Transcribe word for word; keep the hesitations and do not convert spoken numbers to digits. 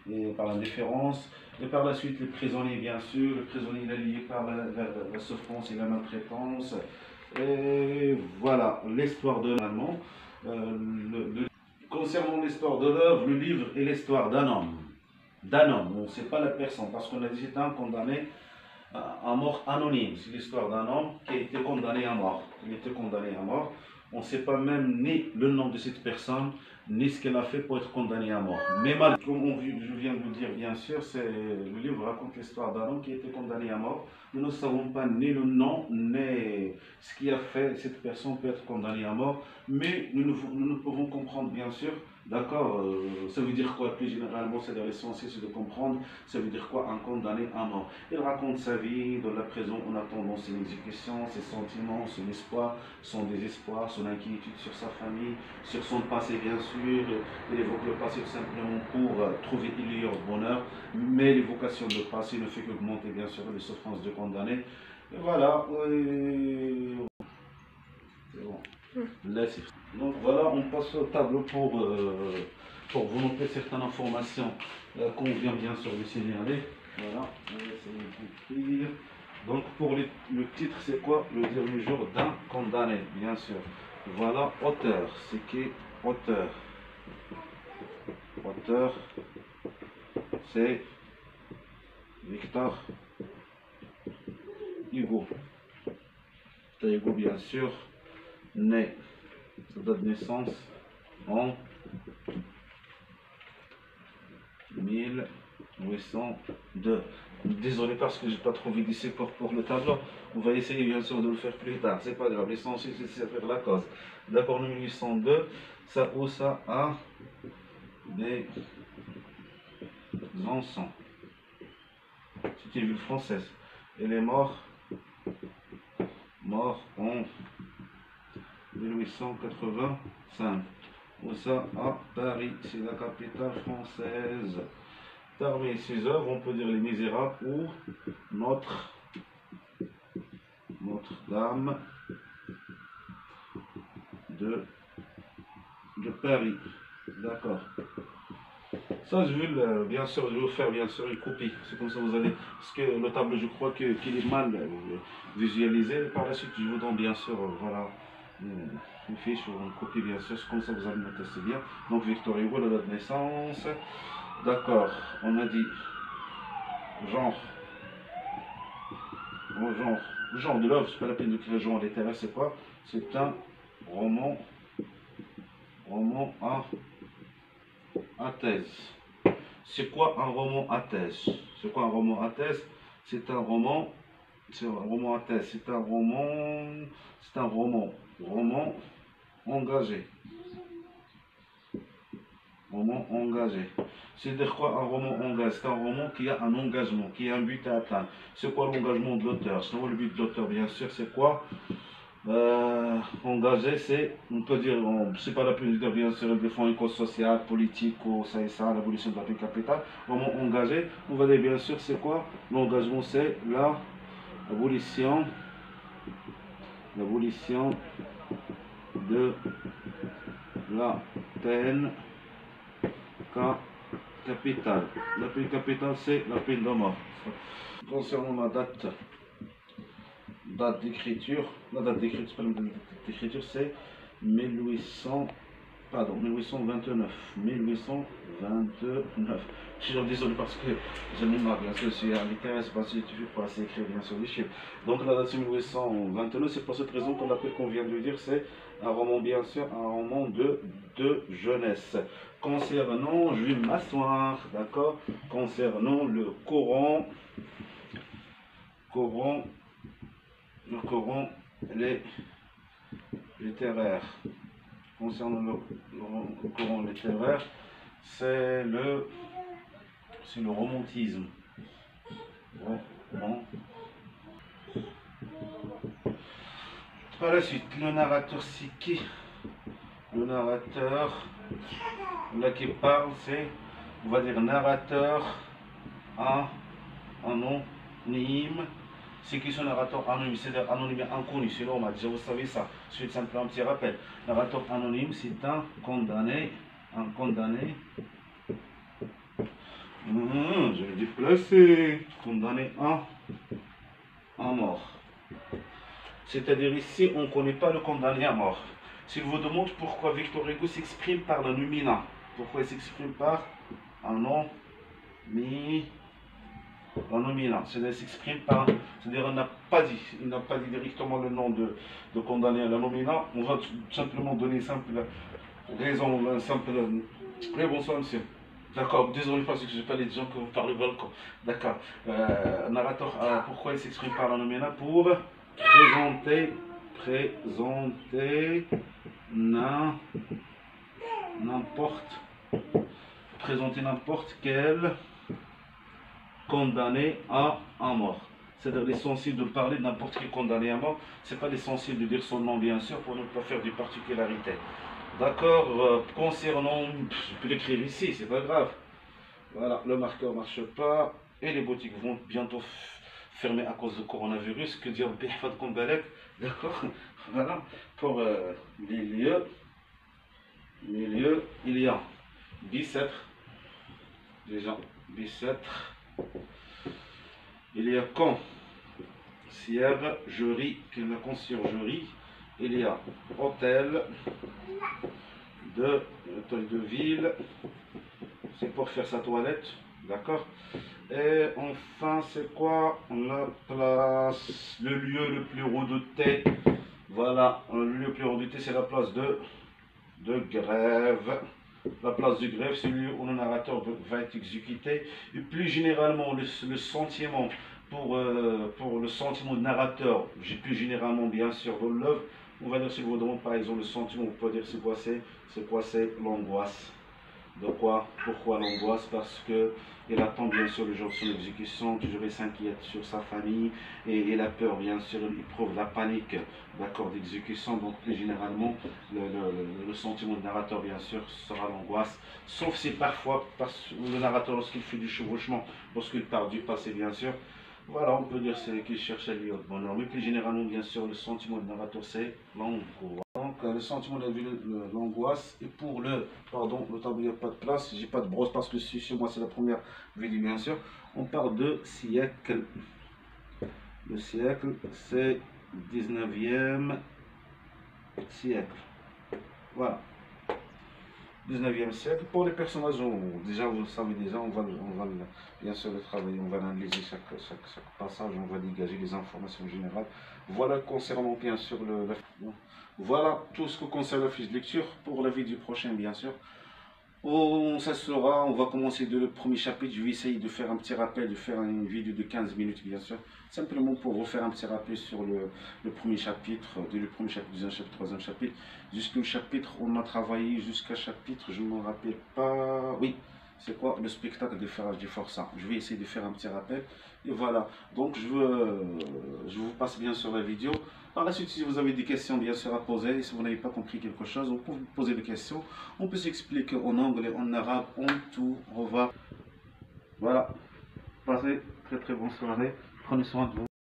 et par l'indifférence. Et par la suite, les prisonniers, bien sûr. Le prisonnier il est lié par la, la, la souffrance et la maltraitance. Et voilà, l'histoire de l'allemand. Euh, le, le... Concernant l'histoire de l'œuvre, le livre est l'histoire d'un homme. D'un homme, on ne sait pas la personne, parce qu'on a dit c'est un condamné à mort anonyme. C'est l'histoire d'un homme qui a été condamné à mort. Il a été condamné à mort. On ne sait pas même ni le nom de cette personne, ni ce qu'elle a fait pour être condamnée à mort. Mais mal, comme on, je viens de vous dire, bien sûr, c'est, le livre raconte l'histoire d'un homme qui a été condamné à mort. Nous ne savons pas ni le nom, ni ce qui a fait cette personne peut être condamnée à mort. Mais nous, nous, nous pouvons comprendre, bien sûr, d'accord, euh, ça veut dire quoi plus généralement, c'est l'essentiel, c'est de comprendre, ça veut dire quoi un condamné à mort. Il raconte sa vie dans la prison en attendant son exécution, ses sentiments, son espoir, son désespoir, son inquiétude sur sa famille, sur son passé bien sûr. Il évoque le passé tout simplement pour euh, trouver il y a bonheur, mais l'évocation du passé ne fait qu'augmenter bien sûr les souffrances du condamné. Et voilà. Et... C'est bon. Là, c'est... Donc voilà, on passe au tableau pour, euh, pour vous montrer certaines informations euh, qu'on vient bien sûr de signaler. Voilà, on va essayer d'écrire. Donc pour le, le titre, c'est quoi? Le dernier jour d'un condamné, bien sûr. Voilà, auteur, c'est qui auteur? Auteur, c'est Victor Hugo. Victor Hugo, bien sûr, né, sa date de naissance en mille huit cent deux. Désolé parce que j'ai pas trouvé d'ici pour, pour le tableau. On va essayer bien sûr de le faire plus tard. C'est pas grave. L'essentiel c'est de faire la cause. D'accord, mille huit cent deux. Ça ou ça a des enfants. C'est une ville française. Elle est morte mort en mille huit cent quatre-vingt-cinq. Ou ça à Paris. C'est la capitale française. Parmi ces œuvres, on peut dire Les Misérables ou Notre Notre-Dame de, de Paris. D'accord. Ça, je vais le, bien sûr, je vais vous faire bien sûr une copie. C'est comme ça vous allez. Parce que le tableau, je crois qu'il est mal euh, visualisé. Par la suite, je vous donne bien sûr, euh, voilà, une, une fiche ou une copie, bien sûr. C'est comme ça vous allez me tester bien. Donc, Victor Hugo, la date de naissance. D'accord. On a dit genre. Bon, genre, le genre de l'œuvre, c'est pas la peine de créer le genre littéraire, c'est quoi? C'est un roman, roman à, à thèse. C'est quoi un roman à thèse? C'est quoi un roman à thèse? C'est un roman, c'est un roman à thèse, c'est un roman, c'est un roman, roman engagé. Roman engagé. C'est-à-dire quoi un roman engagé? C'est un roman qui a un engagement, qui a un but à atteindre. C'est quoi l'engagement de l'auteur? Sinon, le but de l'auteur, bien sûr, c'est quoi? euh, Engagé, c'est, on peut dire, c'est pas la peine de dire, bien sûr, il défend une cause sociale, politique, ou ça et ça, l'abolition de la peine capitale. Roman engagé, on va dire, bien sûr, c'est quoi? L'engagement, c'est la abolition, l'abolition de la peine capitale. La peine capitale, c'est la peine de mort. Concernant la date, date d'écriture, la date d'écriture, d'écriture c'est mille huit cents, pardon, mille huit cent vingt-neuf. mille huit cent vingt-neuf. Je suis désolé parce que je me marre, bien sûr, je suis un littéraire, c'est pas suffisant pour assez écrire bien sûr les chiffres. Donc la date c'est mille huit cent vingt-neuf, c'est pour cette raison qu'on appelle, qu'on vient de dire, c'est un roman, bien sûr, un roman de, de jeunesse. Concernant, je vais m'asseoir, d'accord, concernant le Coran, Coran, le Coran, les littéraires. Concernant le, le, le Coran littéraire, c'est le, c'est le romantisme. Roman. Par la suite, le narrateur, c'est qui? Le narrateur, là qui parle, c'est, on va dire, narrateur à anonyme. C'est qui ce narrateur anonyme? C'est-à-dire anonyme inconnu, c'est normal, déjà vous savez ça. Je fais simplement un petit rappel. Narrateur anonyme, c'est un condamné, un condamné Mmh, je vais déplacer. Condamné à, à mort. C'est-à-dire ici, on ne connaît pas le condamné à mort. S'il vous demande pourquoi Victor Hugo s'exprime par la nomina, pourquoi il s'exprime par un nom, mi, la nomina, c'est-à-dire s'exprime par, c'est-à-dire on n'a pas dit, il n'a pas dit directement le nom de, de condamné à la nomina, on va tout simplement donner une simple raison, un simple, oui bonsoir monsieur. D'accord, désolé parce que je n'ai pas les gens que vous parlez balcon. D'accord. Euh, narrateur, euh, pourquoi il s'exprime par la nomina? Pour présenter, présenter, n'importe, présenter n'importe quel condamné à, à mort. C'est-à-dire l'essentiel de parler de n'importe quel condamné à mort, c'est pas l'essentiel de dire son nom bien sûr pour ne pas faire de particularité. D'accord, euh, concernant, je peux l'écrire ici, c'est pas grave. Voilà, le marqueur marche pas et les boutiques vont bientôt fermer à cause du coronavirus. Que dire, Bihfad Kombalek, d'accord. Voilà, pour euh, les lieux, les lieux, il y a Bicêtre, déjà, Bicêtre, il y a Caen, Sierre, Jury, qui est la conciergerie, il y a hôtel de, hôtel de ville, c'est pour faire sa toilette, d'accord. Et enfin, c'est quoi la place, le lieu le plus redouté? Voilà, le lieu le plus redouté, c'est la place de, de grève. La place de grève, c'est le lieu où le narrateur va être exécuté. Et plus généralement, le, le sentiment pour, euh, pour le sentiment de narrateur, j'ai plus généralement bien sûr dans l'œuvre, on va dire si vous demandez par exemple le sentiment, vous pouvez dire c'est quoi c'est, c'est quoi c'est l'angoisse. De quoi? Pourquoi l'angoisse? Parce que il attend bien sûr le jour de son exécution, toujours il s'inquiète sur sa famille et il a peur bien sûr, il éprouve la panique d'accord d'exécution, donc plus généralement le, le, le sentiment du narrateur bien sûr sera l'angoisse, sauf si parfois parce, le narrateur lorsqu'il fait du chevauchement, lorsqu'il part du passé bien sûr, voilà on peut dire c'est qu'il cherche à lui au bonheur, mais plus généralement bien sûr le sentiment du narrateur c'est l'angoisse. Donc euh, le sentiment de l'angoisse et pour le, pardon, le tableau il n'y a pas de place, j'ai pas de brosse parce que chez moi c'est la première vidéo bien sûr, on parle de siècle, le siècle c'est dix-neuvième siècle, voilà, dix-neuvième siècle, pour les personnages, on, déjà vous le savez déjà, on va, on va bien sûr le travailler, on va analyser chaque, chaque, chaque passage, on va dégager les informations générales, voilà concernant bien sûr le, le voilà tout ce qui concerne la fiche de lecture. Pour la vidéo prochaine, bien sûr, on s'assura, on va commencer de le premier chapitre. Je vais essayer de faire un petit rappel, de faire une vidéo de quinze minutes, bien sûr, simplement pour refaire un petit rappel sur le, le premier chapitre, de le premier chapitre, deuxième chapitre, troisième chapitre, jusqu'au chapitre, on a travaillé jusqu'à chapitre, je ne me rappelle pas, oui, c'est quoi le spectacle de Farage du Forçat. Je vais essayer de faire un petit rappel. Et voilà, donc je, veux, je vous passe bien sur la vidéo. Par la suite, si vous avez des questions bien sûr à poser, si vous n'avez pas compris quelque chose, vous pouvez poser des questions. On peut s'expliquer en anglais, en arabe, en tout. Au revoir. Voilà, passez très très bonne soirée. Prenez soin de vous.